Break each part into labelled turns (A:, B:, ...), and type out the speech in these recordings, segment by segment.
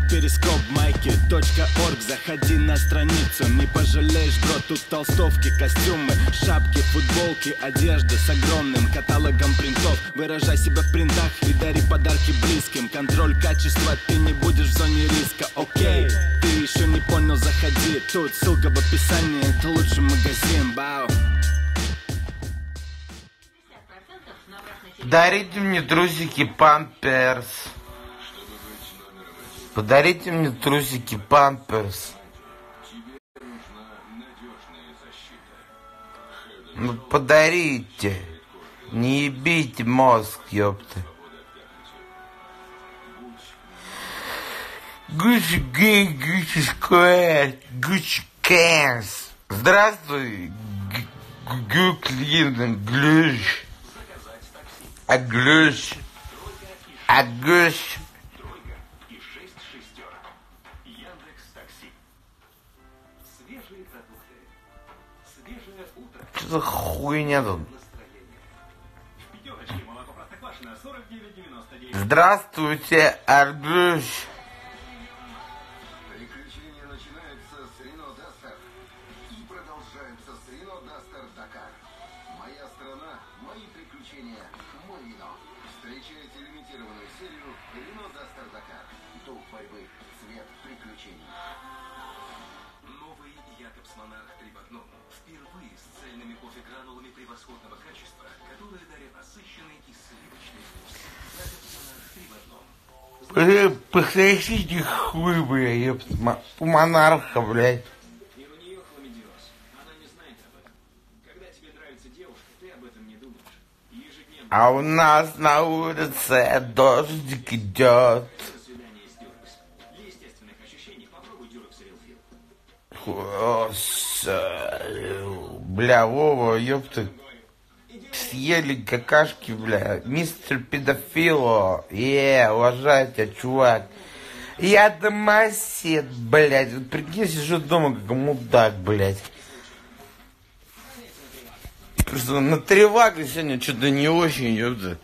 A: Перископ майки.орг. Заходи на страницу, не пожалеешь, бро. Тут толстовки, костюмы, шапки, футболки, одежда с огромным каталогом принтов. Выражай себя в принтах и дари подарки близким. Контроль качества, ты не будешь в зоне риска. Окей, ты еще не понял, заходи. Тут ссылка в описании, это лучший магазин. Бау.
B: Подарите мне трусики Памперс. Подарите мне трусики Памперс. Ну подарите. Не ебите мозг, ёпта. Гуччи гей, Гуччи сквер, Гуччи кэнс. Здравствуй, Гуклин, Глюш. Аглюш. Агуш. Что за хуйня тут? Здравствуйте, Аргуш.
C: Приключения начинаются с Рено Дастер и продолжаются с Рено Дастер Дакар. Моя страна, мои приключения, мой вино. Встречайте лимитированную серию Рено Дастер Дакар. Дух борьбы, цвет приключений. Новый Якобс Монарх 3 в одном. Впервые с цельными кофе-гранулами превосходного качества, которые дарят насыщенный и сливочный вкус. Якобс Монарх 3 в одном.
B: Пососите хуй, бля, ёпта. У монарха, блядь.
D: Не у нее хламидиоз. Она не знает об этом. Когда тебе нравится девушка, ты об этом не думаешь. Ежедневно.
B: А у нас на улице дождик идет.
D: До свидания с Дюрекс. Для естественных ощущений попробуй Дюрекс Рилфил.
B: Бля, Вова, ёпта. Съели какашки, бля. Мистер Педофило. Уважайте, чувак. Я домосед, блядь. Вот прикинь, сижу дома как мудак, блядь. Просто на треваге сегодня что-то не очень, ёпта.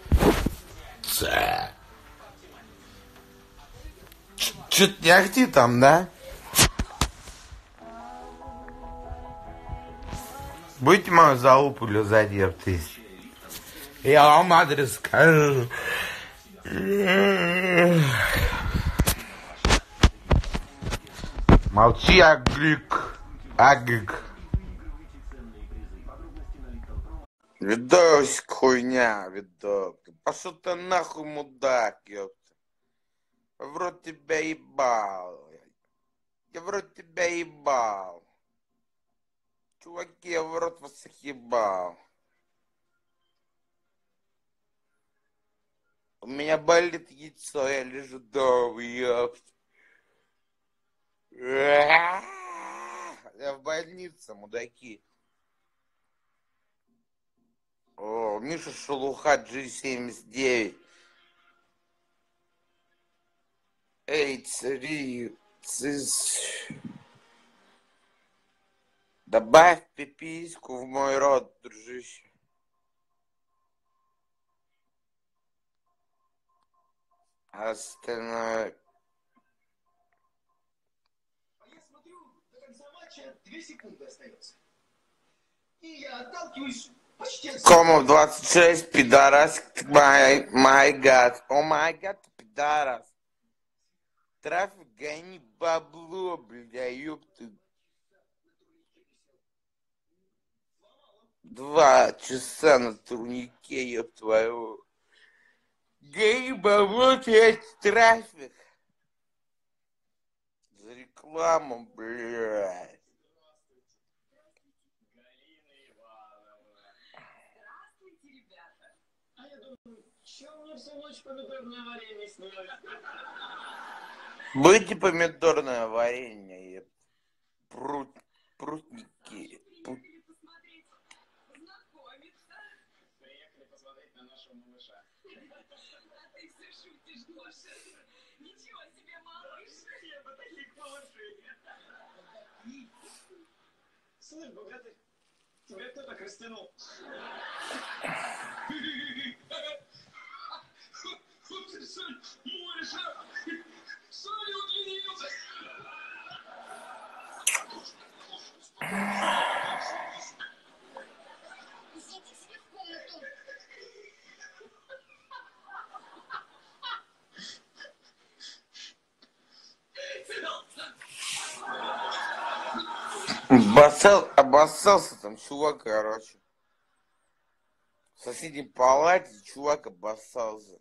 B: Чё-то не ахти там, да? Будете мою залупу лизать, ёпты? Я вам адрес скажу. Молчи, Агик. Агик. Видосик, хуйня, видок. Пошел ты нахуй, мудак, ёпта. В рот тебя ебал. Я в рот тебя ебал. Чуваки, я в рот вас всех ебал. У меня болит яйцо, я лежу дома, ёпта. Я в больнице, мудаки. О, Миша Шелуха, G79. Эй, цари, добавь пипиську в мой рот, дружище. Остальное...
C: Я смотрю, до конца матча 2 секунды остается. И я отталкиваюсь почти от...
B: Комов 26, пидорас, май гад. О май гад, пидорас. Трафик, гони бабло, бля, ёпты. 2 часа на турнике, ёб твою. Гони бабло, терять трафик. За рекламу, блядь.
D: Чем мне всю ночь помидорное варенье снилось?
B: Будете помидорное варенье, еб. Прутники.
D: Приехали посмотреть на нашего малыша.
E: Ты все шутишь, Гоша. Ничего себе, малыш.
D: Я бы таких малышей. Слышь, богатырь, тебя кто так растянул? Ты, Соль, морешь, а? Соль удлини
B: Обоссался там чувак, короче. В соседней палате чувак обоссался.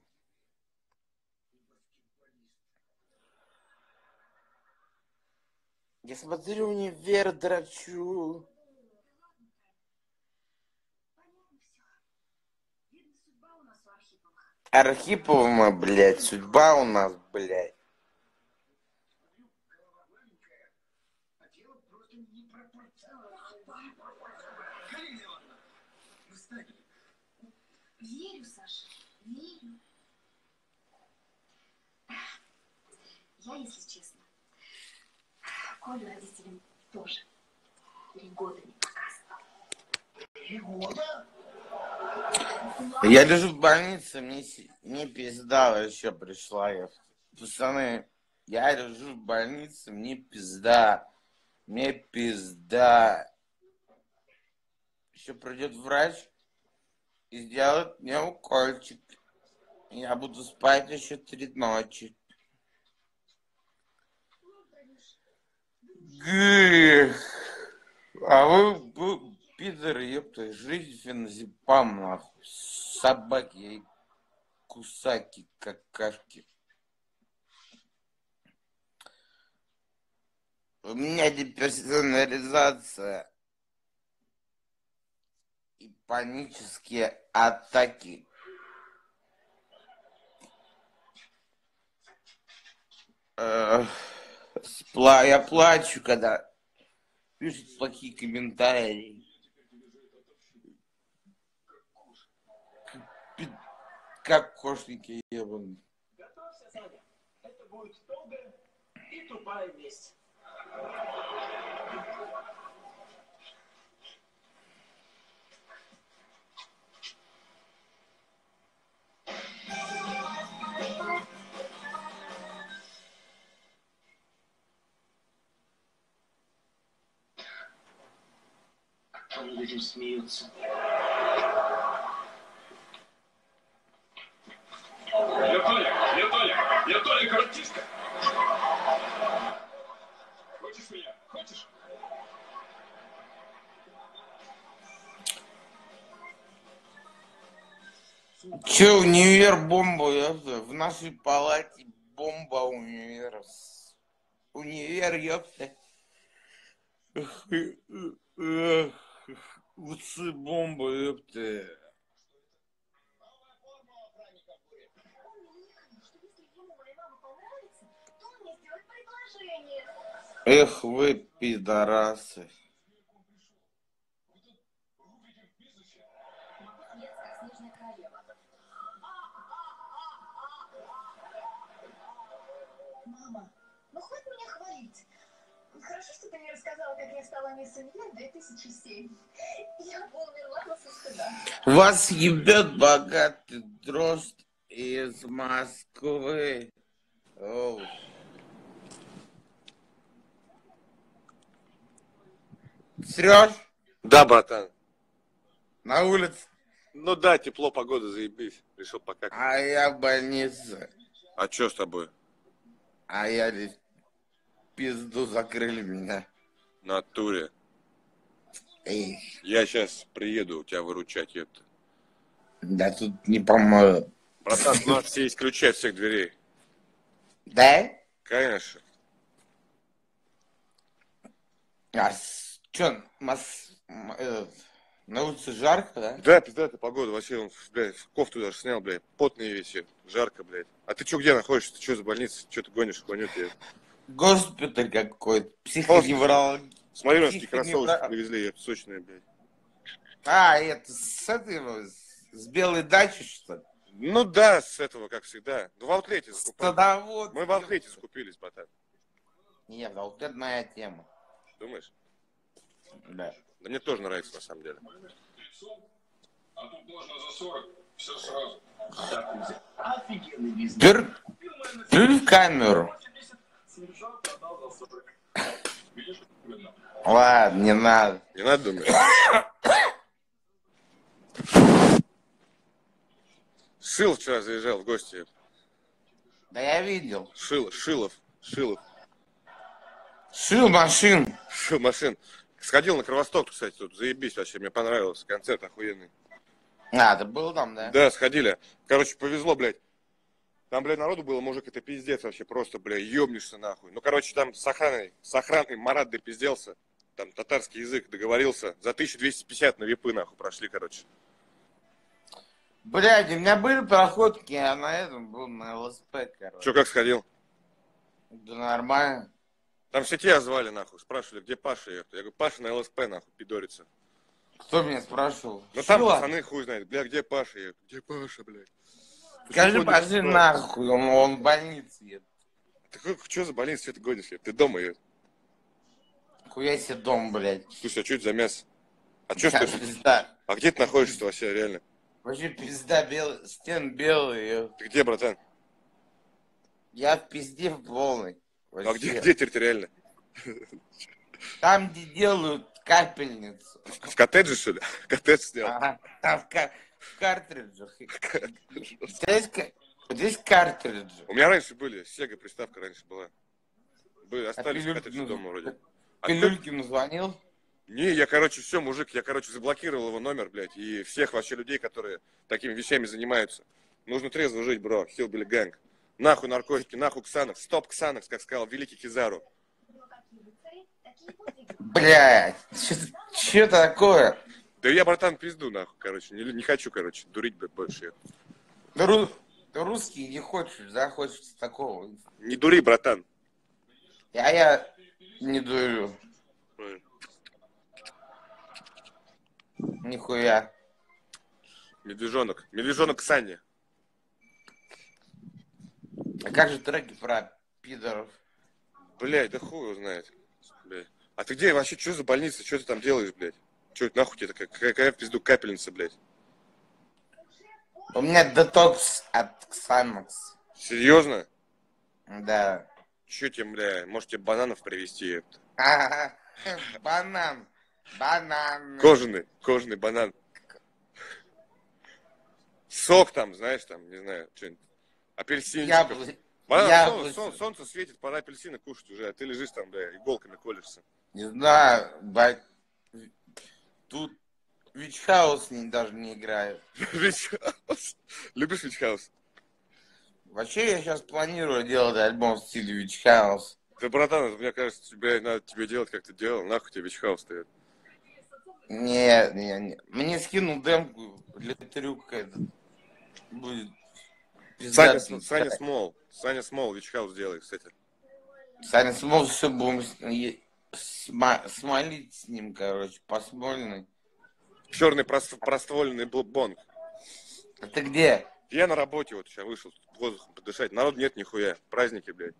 B: Я смотрю, универ драчу. Архипова, блядь, судьба у нас, блядь.
E: Верю, Саша, верю. Я, если честно, Колю родителям тоже 3 года не показывала.
C: 3 года?
B: Я лежу в больнице, мне пизда вообще пришла. Пацаны, я лежу в больнице, мне пизда. Мне пизда. Еще придет врач и сделает мне укольчик. Я буду спать еще 3 ночи. А вы пидоры, ёпта, жизнь феназепам, нахуй. Собаки, кусаки, какашки. У меня деперсонализация и панические атаки. Я плачу, когда пишут плохие комментарии. Как кошники ебаные.
D: Готовься, Саня. Это будет долгая и тупая месть. Кто над этим смеется? Я Толя, коротишка. Хочешь меня? Хочешь?
B: Че, универ бомба, ёпта? В нашей палате бомба универ. Универ, ёпта. Уцы бомба, ёпта. Эх вы, пидорасы.
E: Мама, ну хватит меня хвалить. Хорошо, что ты мне рассказала, как я стала мисс Универ 2007. Я бы умерла со стыда.
B: Вас ебет богатый дрозд из Москвы. Оу. Сереж,
F: Да, братан.
B: на улице,
F: Ну да, тепло, погода, заебись. Решил пока.
B: а я в больнице.
F: А чё с тобой?
B: А я здесь пизду закрыли меня.
F: В натуре.
B: Эй,
F: Я сейчас приеду тебя выручать, ёпта.
B: да тут не помогут.
F: Братан, у нас все есть ключи от всех дверей.
B: Да?
F: Конечно.
B: А чё, на улице жарко, да?
F: Да, пиздатая погода, вообще, он, блядь, кофту даже снял, блядь, потный весь, жарко, блядь. А ты чё, где находишься? Ты чё за больницей? Чё ты гонишь, хуйню тебе?
B: Госпиталь какой-то, психоневрология.
F: Смотри, у нас такие кроссовочки привезли, ёпта, сочные, блядь.
B: А, это с этого, с белой дачи, что ли?
F: Ну да, с этого, как всегда. Ну в аутлете закупали.
B: Садовод.
F: Мы в аутлете закупились, братан.
B: Нет, вот это моя тема.
F: Думаешь?
B: Да.
F: Да мне тоже нравится, на самом деле.
D: А тут можно за 40, все сразу. Офигенный бизнес.
B: Плюнь в камеру.
D: Снежок продал за 40. Видишь?
B: Ладно, не надо.
F: Не надо, думаешь? Шил вчера заезжал в гости.
B: Да я видел.
F: Шилов.
B: Шил машин.
F: Шил машин. Сходил на Кровосток, кстати, тут заебись вообще, мне понравился, концерт охуенный.
B: А, ты был там, да?
F: Да, сходили. Короче, повезло, блядь. Там, блядь, народу было, мужик, это пиздец вообще, просто, блядь, ёбнешься нахуй. Ну, короче, там с охраной Марат допизделся, там татарский язык договорился, за 1250 на випы, нахуй, прошли, короче.
B: Блядь, у меня были проходки, я на этом был, на ЛСП, короче.
F: Чё, как сходил?
B: Да нормально.
F: Там все тебя звали, нахуй, спрашивали, где Паша, я говорю, Паша на ЛСП, нахуй, пидорится.
B: Кто меня спрашивал?
F: Ну, там
B: Чё?
F: пацаны хуй знает, бля, где Паша, я говорю, где Паша, блядь?
B: Скажи, пошли нахуй, он в больнице едет.
F: Ты что за больницу, что ты гонишь, ты дома, ебать?
B: Хуя себе дом, блядь.
F: Слушай, а что это за мясо? А что ты?
B: Пизда.
F: А где ты находишься вообще, реально?
B: Вообще пизда, стен белые.
F: Ты где, братан?
B: Я в пизде в полной.
F: А
B: Вообще.
F: где территориально?
B: Там, где делают капельницу.
F: В коттедже, что ли? Коттедж сделал.
B: Ага, там в картриджах. Здесь картриджи.
F: У меня раньше были, Сега приставка раньше была. Остались
B: Пилюлькину-
F: коттеджи дома вроде.
B: Пилюлькину звонил?
F: Не, я, короче, все, мужик, я, короче, заблокировал его номер, блядь, и всех вообще людей, которые такими вещами занимаются. Нужно трезво жить, бро, Hillbilly Gang. Нахуй наркотики, нахуй Ксанакс, стоп Ксанакс, как сказал великий Кизару.
B: Блядь, что такое?
F: Да я, братан, пизду, нахуй, короче, не хочу, короче, дурить, блядь, больше.
B: Ты русский не хочешь, да? Хочешь такого?
F: Не дури, братан.
B: Я не дурю. Нихуя.
F: Медвежонок Саня.
B: А как же треки про пидоров?
F: Блядь, да хуй его знает. Блядь. А ты где вообще, что за больница, что ты там делаешь, блядь? Что это нахуй тебе такая, какая в пизду капельница, блядь?
B: У меня детокс от Ксанакс.
F: Серьезно?
B: Да.
F: Че тебе, бля, может тебе бананов привезти?
B: Ага. Банан.
F: Кожаный банан. Сок там, знаешь, там, не знаю, что-нибудь. Апельсинчиков. Солнце светит, пора апельсины кушать уже, а ты лежишь там, бля, иголками колешься.
B: Не знаю, бать. Тут Вичхаус даже не играет.
F: Вичхаус? Любишь Вичхаус?
B: Вообще я сейчас планирую делать альбом в стиле Вичхаус.
F: Да, братан, мне кажется, надо тебе делать, как ты делал. Нахуй тебе Вичхаус стоит.
B: Не. Мне скинул демку для трюка этот. Будет
F: Саня Смол Вичхаус делает, кстати.
B: Саня Смол, все будем смолить с ним, короче, посмольный.
F: Черный проствольный бонг.
B: А ты где?
F: Я на работе вот сейчас вышел воздухом подышать. Народ нет нихуя. Праздники, блядь.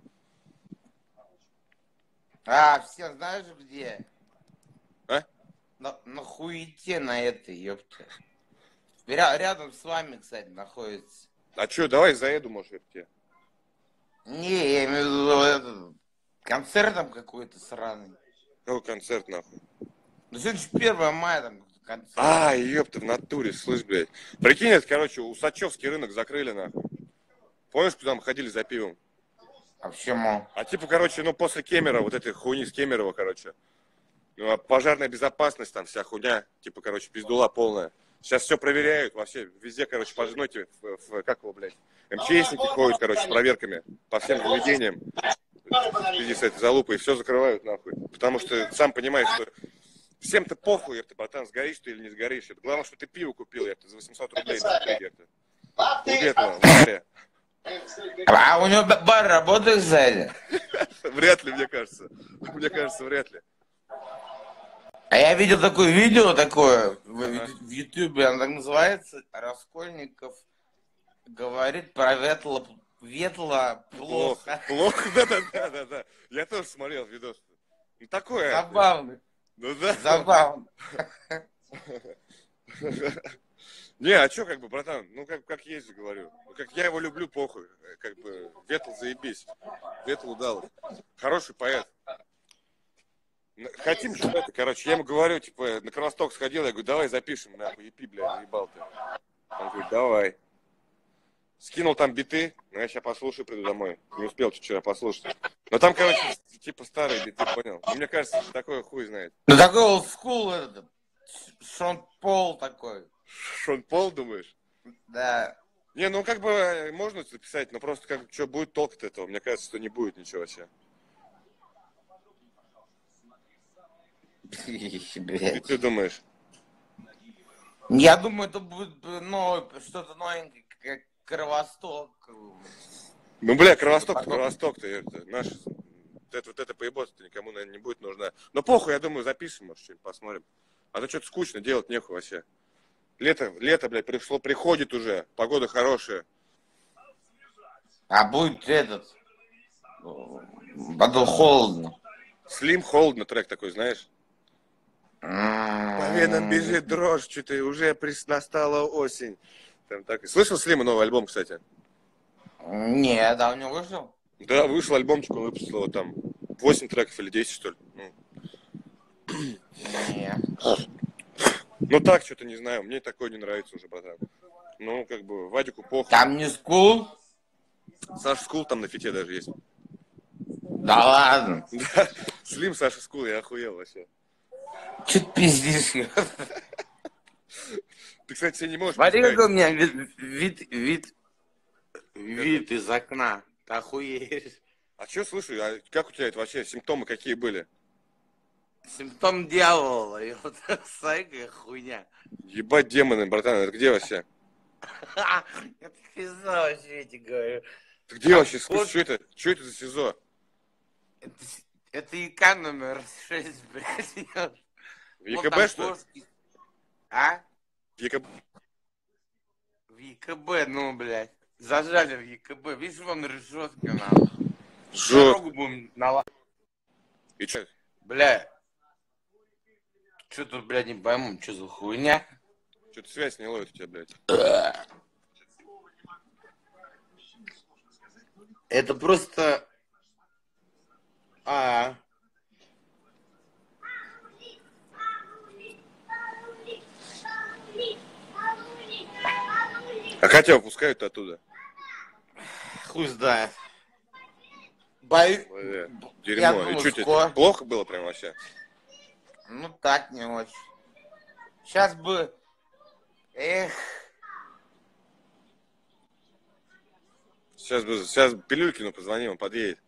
B: А, все знаешь где?
F: А?
B: На хуете на этой, ёпта. Рядом с вами, кстати, находится.
F: А чё, давай заеду, может, я к тебе.
B: Не, я имею в виду этот, концерт там какой-то сраный.
F: Какой концерт, нахуй?
B: Ну сегодня же 1 мая там концерт.
F: А, ёпта, в натуре, слышь, блядь. Прикинь, это, короче, Усачевский рынок закрыли, нахуй. Помнишь, куда мы ходили за пивом?
B: А почему?
F: А типа, короче, ну после Кемерово, вот этой хуйни с Кемерово, короче. Ну, пожарная безопасность, там вся хуйня, типа, короче, пиздула полная. Сейчас все проверяют, вообще, везде, короче, по ноте, как его, блядь, МЧСники ходят, короче, с проверками по всем заведениям. В связи с этой залупой, и все закрывают, нахуй. Потому что, сам понимаешь, что всем-то похуй, епта, братан, сгоришь ты или не сгоришь. Это главное, что ты пиво купил, епта, за 800 рублей, епта. У этого, в баре.
B: А у него бар работает сзади?
F: Вряд ли, мне кажется. Мне кажется, вряд ли.
B: А я видел такое видео в Ютубе, оно так называется, Раскольников говорит про ветла плохо.
F: Плохо, да. Я тоже смотрел видос. Ну такое.
B: Забавно.
F: Ну да.
B: Забавно.
F: Не, а чё, как бы, братан, ну как есть же, говорю. Ну, как я его люблю, похуй. Как бы, Ветл заебись. Ветл удалов. Хороший поэт. Хотим что-то, короче, я ему говорю, типа, на Кровосток сходил, я говорю, давай запишем, нахуй, EP, блядь, заебал ты. Он говорит, давай. Скинул там биты, Ну, я сейчас послушаю, приду домой. Не успел вчера послушать. Но там, короче, типа старые биты, понял? Ну, мне кажется, такой хуй знает.
B: Ну такой олдскул этот. Шон Пол такой.
F: Шон Пол, думаешь?
B: Да.
F: Не, ну как бы можно записать, но просто как что будет толк от этого? Мне кажется, что не будет ничего вообще. И
B: Блядь.
F: ты думаешь?
B: Я думаю, это будет что-то новенькое, как Кровосток.
F: Ну, бля, Кровосток,
B: Потом-
F: Кровосток-то это, наш... Вот это поебота-то никому, наверное, не будет нужна. Но похуй, я думаю, запишем, может, что-нибудь посмотрим. А то что-то скучно, делать нехуй вообще. Лето, блядь, приходит уже, погода хорошая.
B: А будет этот. Потом холодно.
F: Слим, холодно трек такой, знаешь? По венам бежит дрожь, что-то уже настала осень. Там так. Слышал Слима новый альбом, кстати?
B: Не, да, у него вышел?
F: Да, вышел альбомчик, он выпустил его там 8 треков или 10, что ли.
B: Не.
F: Ну так, что-то не знаю, мне такое не нравится уже, братан. Ну, как бы, Вадику похуй.
B: Там не Скул?
F: Саша Скул там на фите даже есть.
B: Да ладно.
F: Да, Слим, Саша Скул, я охуел вообще.
B: Че ты пиздишь?
F: Ты, кстати, себе не можешь
B: Смотри,
F: представить.
B: какой у меня вид из окна. Ты охуеешь.
F: А что, слушай, а как у тебя это вообще, симптомы какие были?
B: Симптом дьявола. И вот сайка хуйня.
F: Ебать демоны, братан, это где вообще?
B: Это пизда вообще, я тебе говорю.
F: Ты где
B: А
F: вообще?
B: вот-
F: Что это? Что это за СИЗО?
B: Это ИК номер 6, блядь.
F: В ЕКБ, что ли?
B: А?
F: В ЕКБ.
B: В ЕКБ, ну, блядь. Зажали в ЕКБ. Видишь, вон решетка нам.
F: Жёстко.
B: Дорогу будем наладить.
F: И что?
B: Бля. Что тут, блядь, не пойму, что за хуйня?
F: Что-то связь не ловит у тебя, блядь.
B: Это просто...
F: А как тебя выпускают оттуда?
B: Хуй знает. Бою... Я
F: Дерьмо. И
B: думал,
F: что, тебе
B: скоро.
F: плохо было прям вообще?
B: Ну так, не очень. Сейчас бы... Эх.
F: Сейчас Пилюлькину позвоним, он подъедет.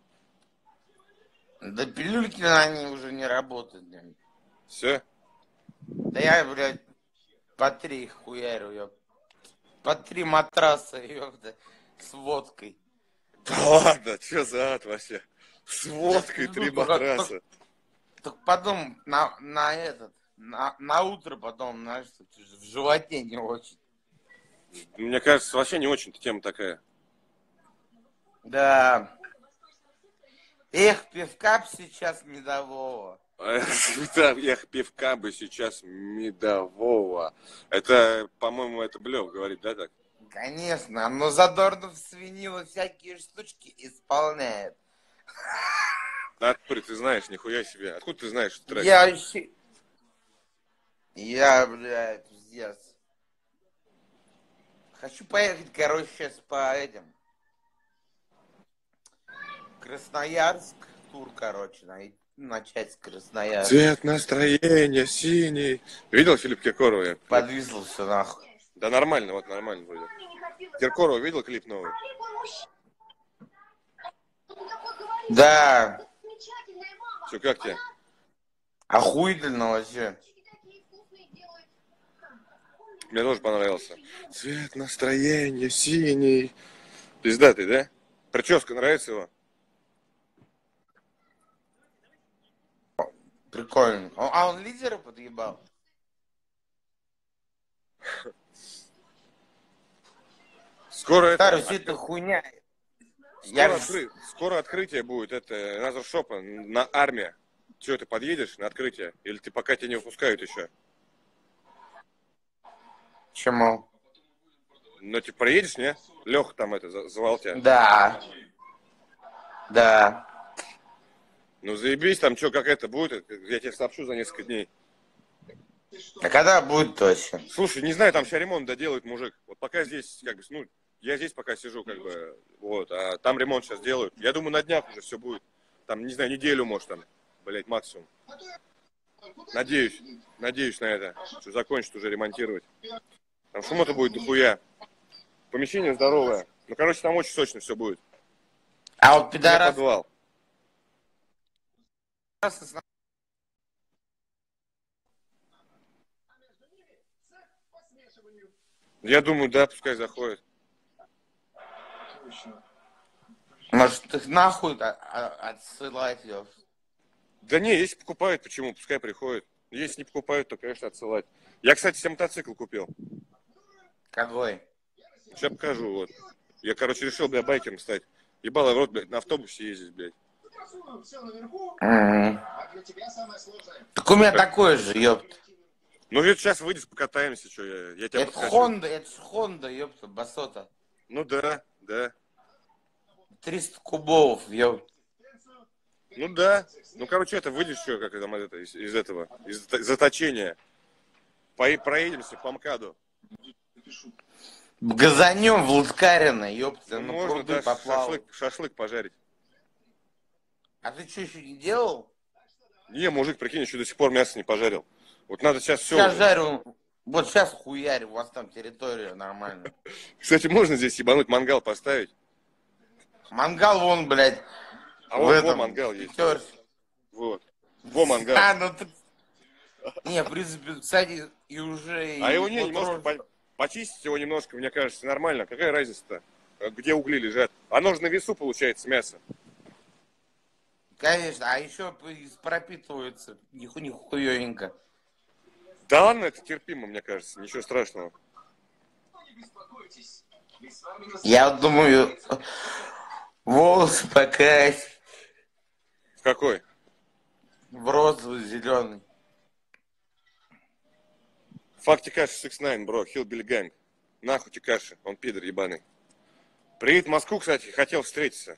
B: Да пилюльки они уже не работают. Блин.
F: Все?
B: Да я, блядь, по 3 хуярю, ёп. По 3 матраса, ёпта, с водкой.
F: Да ладно, что за ад вообще? С водкой 3 матраса.
B: Так потом на утро потом, знаешь, в животе не очень.
F: Мне кажется, вообще не очень тема такая.
B: Да. Эх, пивка б сейчас медового.
F: Эх, пивка бы сейчас медового. Это, по-моему, это Блёв говорит, да, так?
B: Конечно, но Задорнов свинила всякие штучки исполняет.
F: Откуда ты знаешь, нихуя себе. Откуда ты знаешь этот трек?
B: Я вообще... Я, блядь, пиздец. Хочу поехать, короче, сейчас по этим. Красноярск, тур, короче, начать с Красноярска.
F: Цвет настроения синий. Видел Филипп Киркорова?
B: Подвисло все нахуй.
F: Да нормально, вот нормально вроде. Киркорова видел клип новый?
B: Да,
F: Что, как тебе?
B: охуительно вообще.
F: Мне тоже понравился. Цвет настроения синий. Пиздатый, да? Прическа нравится его?
B: Прикольно. А он лидера подъебал?
F: Скоро
B: Старый,
F: это...
B: все это хуйня.
F: Скоро открытие будет, это Назаршопа на армия. Че, ты подъедешь на открытие? Или ты пока тебя не выпускают еще?
B: Чему?
F: Ну, типа, проедешь, не? Леха там это, звал тебя.
B: Да. Да.
F: Ну, заебись, там что, как это будет, я тебе сообщу за несколько дней.
B: А когда будет точно?
F: Слушай, не знаю, там сейчас ремонт доделает мужик. Вот пока здесь, как бы, ну, Я здесь пока сижу, как бы, вот, а там ремонт сейчас делают. Я думаю, на днях уже все будет. Там, не знаю, неделю, может, там, блядь, максимум. Надеюсь на это, что закончат уже ремонтировать. Там шума-то будет дохуя. Помещение здоровое. Ну, короче, там очень сочно все будет.
B: А вот
F: Где
B: пидорас...
F: подвал? Я думаю, да, пускай заходит.
B: Может, их нахуй отсылать, ёпт.
F: Да не, если покупают, почему? Пускай приходят. Если не покупают, то, конечно, отсылать. Я, кстати, себе мотоцикл купил.
B: Какой?
F: Сейчас покажу, вот. Я, короче, решил, бля, байкером стать. Ебало в рот, блядь, на автобусе ездить, блядь.
B: Так у меня такой же, ёпт.
F: Ну, ведь сейчас выйдешь, покатаемся, что я тебя
B: Это
F: подкачу.
B: это ж Honda, ёпта, басота.
F: Ну, да.
B: 300 кубов, ёпт.
F: Ну, да. Ну, короче, это выйдешь, что, как там, из этого, из заточения. Проедемся по МКАДу.
B: Газанем в Луткарино, ёпта,
F: Ну,
B: ну
F: можно,
B: пруды
F: да,
B: поплавал.
F: шашлык пожарить.
B: А ты что, еще не делал?
F: Не, мужик, прикинь, еще до сих пор мясо не пожарил. Вот надо сейчас все.
B: Сейчас жарю, вот сейчас хуярь, у вас там территория нормальная.
F: Кстати, можно здесь ебануть, мангал поставить?
B: Мангал вон, блядь,
F: А
B: в
F: вон,
B: этом,
F: мангал есть.
B: пятерке.
F: Вот. Во мангал.
B: А, ну ты... Не, в принципе, кстати, и уже...
F: А
B: и
F: его не,
B: вот
F: немножко почистить его немножко, мне кажется, нормально. Какая разница-то? Где угли лежат? Оно же на весу получается мясо.
B: Конечно, а еще пропитывается нихуевенько.
F: Да ладно, это терпимо, мне кажется, ничего страшного.
B: Я вот думаю, волосы покрасить
F: В какой?
B: в розовый, зеленый.
F: Fuck Tekashi 69, бро, Hillbilly Gang. Нахуй Текаши, он пидор ебаный. Приедет в Москву, кстати, хотел встретиться.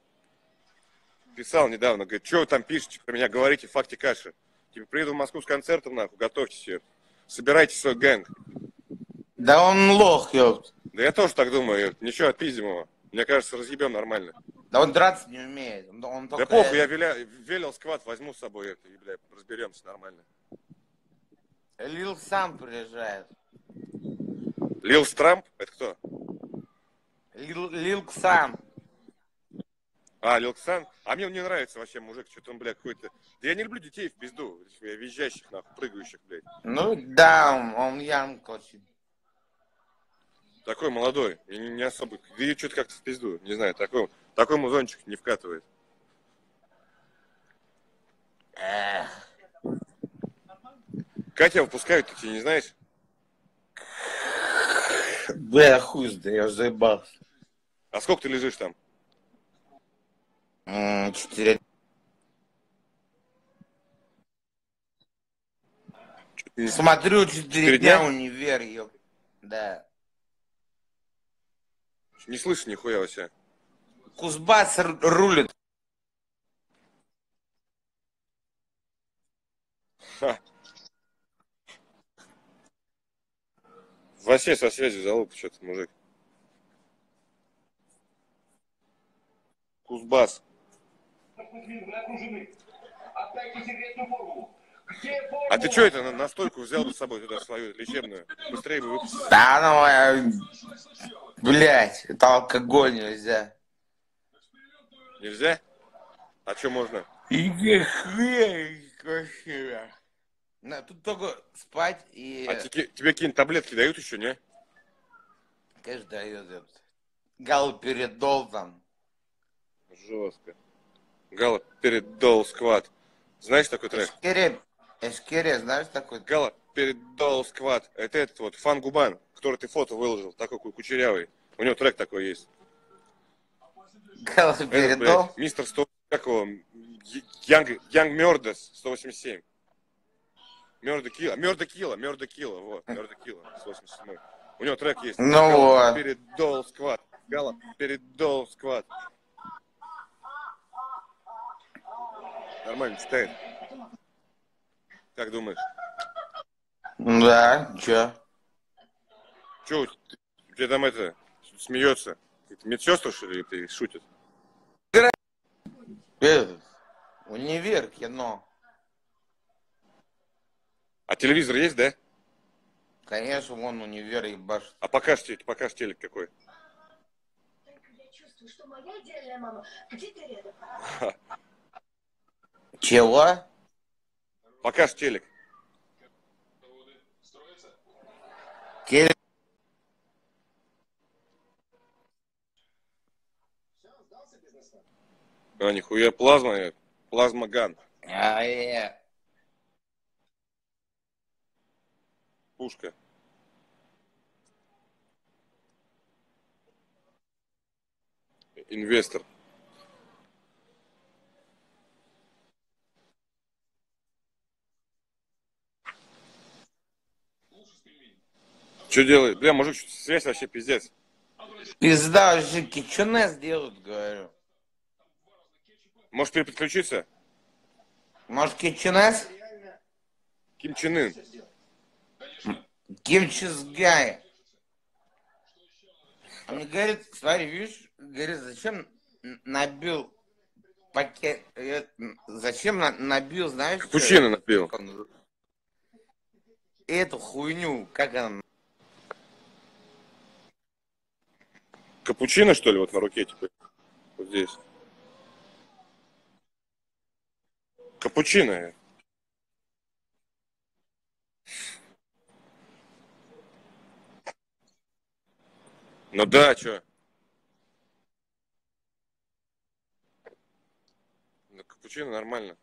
F: Писал недавно, говорит, что вы там пишете про меня, говорите, Fuck Tekashi. Типа, приеду в Москву с концертом, нахуй, готовьтесь, ёпт. Собирайте свой гэнг.
B: Да он лох, ёпт.
F: Да я тоже так думаю, ёпт. Ничего, отпиздим его. Мне кажется, разъебем нормально.
B: Да он драться не умеет. Он
F: Да
B: только...
F: похуй, я велел сквад, возьму с собой это, и, бля, разберемся нормально.
B: Лил сам приезжает.
F: Лил Страмп? Это кто?
B: Лил Ксан.
F: А, Лил Ксан? А мне он не нравится вообще, мужик, что-то он, бля, какой-то... Да я не люблю детей в пизду, визжащих, нахуй, прыгающих, блядь.
B: Ну да, он янг очень.
F: Такой молодой, не особо... Да и что-то как-то в пизду, не знаю, такой музончик не вкатывает.
B: Эх.
F: Как тебя выпускают, ты тебе не знаешь?
B: Бля, хуй сдаешь, заебался.
F: А сколько ты лежишь там?
B: 4. Смотрю, 4 дня универ, ёп. Да.
F: Не слышу нихуя вообще.
B: Кузбасс рулит.
F: Ха. Вообще со связью залуп что-то, мужик. Кузбасс. А ты что это настойку взял бы с собой туда свою лечебную? Быстрее бы выпустил.
B: Да, ну, блядь, это алкоголь нельзя.
F: Нельзя? А что можно?
B: Иди хрень вообще. Тут только спать и...
F: А тебе какие-нибудь таблетки дают еще, не?
B: Конечно, дает. Галоперидол там.
F: Жестко. Галоперидол сквад. Знаешь такой трек?
B: Эшкере, знаешь такой?
F: Галоперидол сквад. Это этот вот Фан Губан, который ты фото выложил, такой кучерявый. У него трек такой есть.
B: Галоперидол?
F: Мистер 100, как его? Young Murders 187. Murder Killa, вот, Murder Killa 187. У него трек есть.
B: Ну вот.
F: Галоперидол сквад. Галоперидол сквад. Нормально читает. Как думаешь?
B: Да, чё?
F: Че, у тебя там это, смеется? Это медсестры, что ли, это шутят?
B: Этот, универ, кино.
F: А телевизор есть, да?
B: Конечно, вон универ ебашит.
F: А покажь телек какой.
E: Только я чувствую, что моя идеальная мама где-то рядом.
B: Чего?
F: Покажь телек.
B: Теле-
F: А, нихуя, плазма-ган. Пушка. Инвестор. Что делает? Бля, мужик, связь вообще пиздец.
B: Пизда, вообще, кичуне сделают, говорю.
F: Можешь переподключиться?
B: Может, кичунес?
F: Ким Чен Ын.
B: Кимчизгай. Он мне говорит, смотри, видишь, говорит, зачем набил пакет, зачем набил, знаешь,
F: Капучино напил.
B: эту хуйню, как она?
F: Капучино, что ли, вот на руке, типа? Вот здесь. Капучино. Ну да, чё? Ну, капучино нормально.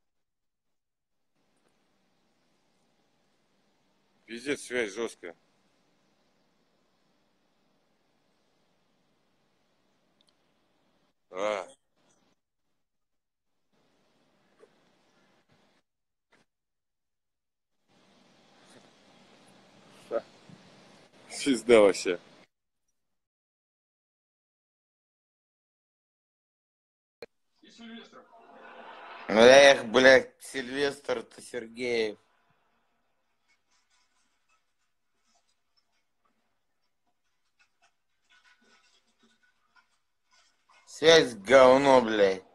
F: Пиздец, связь жесткая. А. Пизда вообще.
B: Эх, блядь, Сильвестр-то Сергеев. Связь говно, блядь.